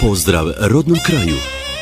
Pozdrav rodnom kraju.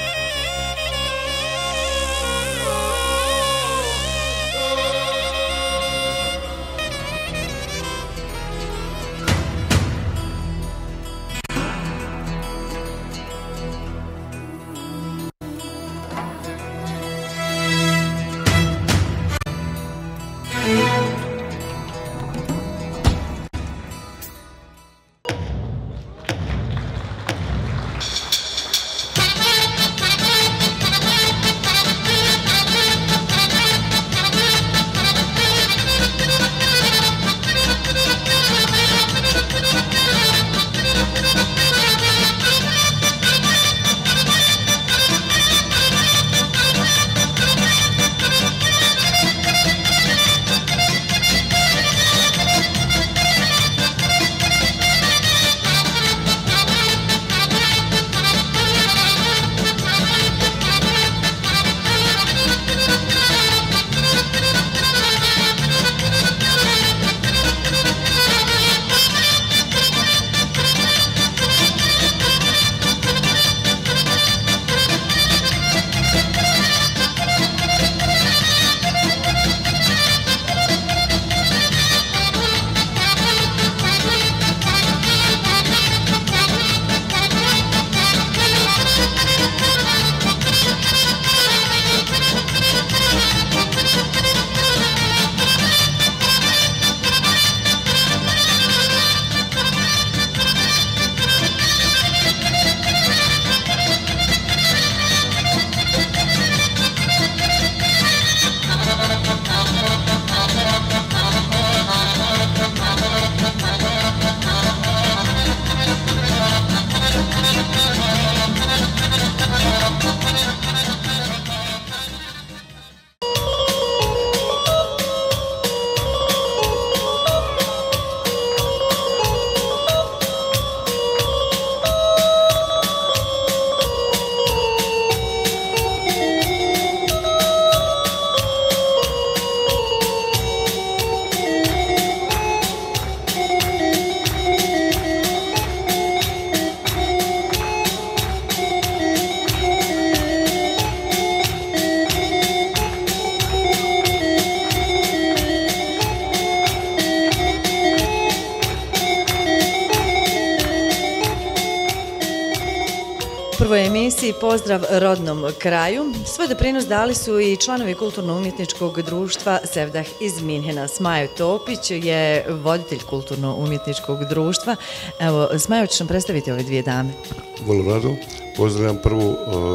U prvoj emisiji Pozdrav rodnom kraju svoj doprinos dali su i članovi kulturno-umjetničkog društva Sevdah iz Minhena. Smajo Topić je voditelj kulturno-umjetničkog društva. Evo, Smajo, ćeš nam predstaviti ove dvije dame. Vrlo rado. Pozdravljam prvo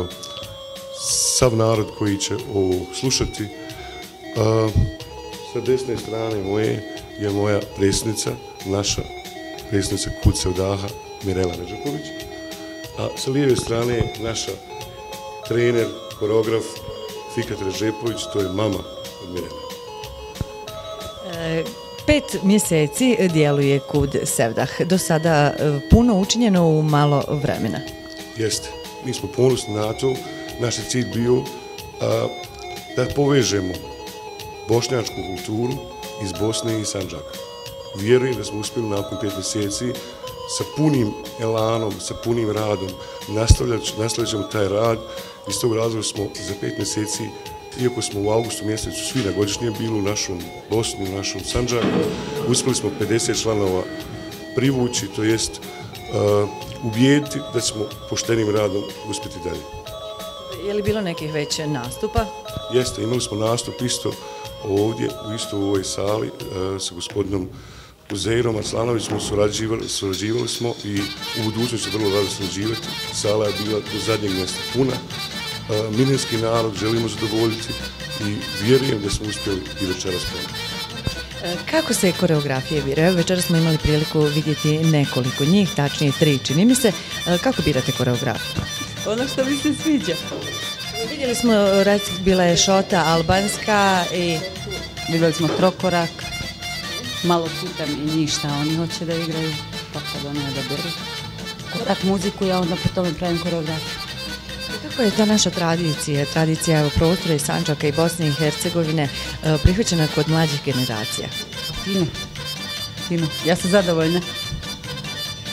sav narod koji će ovo slušati. Sa desne strane moje je moja predsjednica, naša predsjednica KUD Sevdaha Mirela Ređepović. A sa lijeve strane je naša trener, koreograf Fikat Ređepović, to je mama od Mirele. 5 mjeseci djeluje KUD Sevdah. Do sada puno učinjeno u malo vremena. Jeste. Mi smo ponosni na to. Naš je cilj bio da povežemo bošnjačku kulturu iz Bosne i Sandžaka. Vjerujem da smo uspjeli nakon 5 mjeseci sa punim elanom, sa punim radom, nastavljat ćemo taj rad. Iz tog razloga smo za 5 mjeseci, iako smo u augustu mjesecu svi na godišnje bili u našom Bosni, u našom Sandžaku, uspjeli smo 50 članova privući, to jest ubijediti da ćemo poštenim radom uspjeti dalje. Je li bilo nekih već nastupa? Jeste, imali smo nastup isto ovdje, u ovoj sali sa gospodinom Uzeirom Arslanovićem surađivali smo i u budućnosti vrlo rado surađivati. Sala je bila do zadnjeg mjesta puna. Minhenski narod želimo zadovoljiti i vjerujem da smo uspjeli i večeras ponovno. Kako se koreografije biraju? Večeras smo imali priliku vidjeti nekoliko njih, tačnije 3, čini mi se. Kako birate koreografiju? Ono što mi se sviđa. Vidjeli smo, bila je šota albanska i vidjeli smo trokorak. Malo pitam i njih šta oni hoće da igraju, pa kad oni odaberu korak muziku, ja onda po tome pravim koreografiju. Kako je ta naša tradicija prostora i Sandžaka i Bosne i Hercegovine prihvaćena kod mlađih generacija? Fino. Ja sam zadovoljna.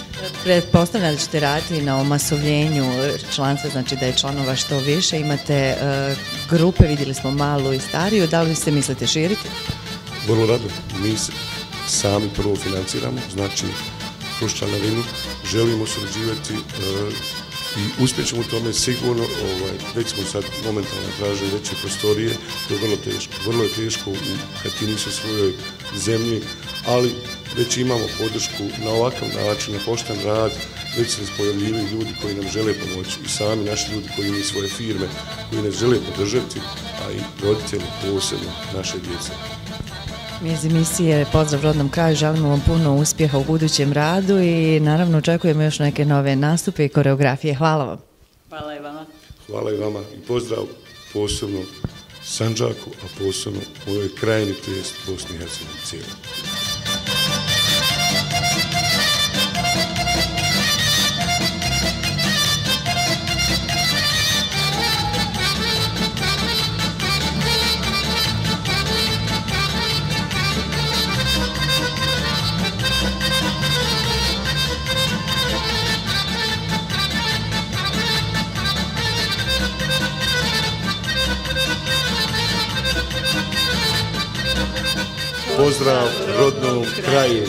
Pretpostavljam da ćete raditi na omasovljenju članstva, znači da je članova što više. Imate grupe, vidjeli smo malu i stariju, da li se mislite širiti? Vrlo rado. Mi se sami prvo financiramo, znači kroz članarinu želimo surađivati i uspjećemo u tome sigurno. Već smo sad momentalno tražili veće prostorije, to je vrlo teško. Vrlo je teško kad ti nisu u svojoj zemlji, ali već imamo podršku na ovakav način, na pošten rad, već se pojavljivaju ljudi koji nam žele pomoći i sami naši ljudi koji imaju svoje firme, koji nas žele podržati, a i roditelji posebno naše djece. Mi iz emisije Pozdrav rodnom kraju želimo vam puno uspjeha u budućem radu i naravno očekujemo još neke nove nastupe i koreografije. Hvala vam. Hvala i vama. Hvala i vama i pozdrav posebno Sandžaku, a posebno mojoj krajini, to jest Bosni i Hercegovini cijeloj. Pozdrav rodnom kraju!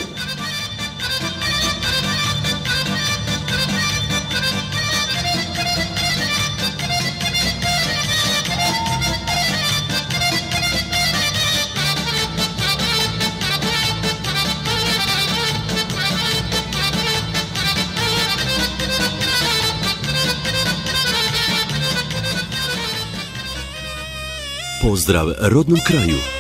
Pozdrav rodnom kraju!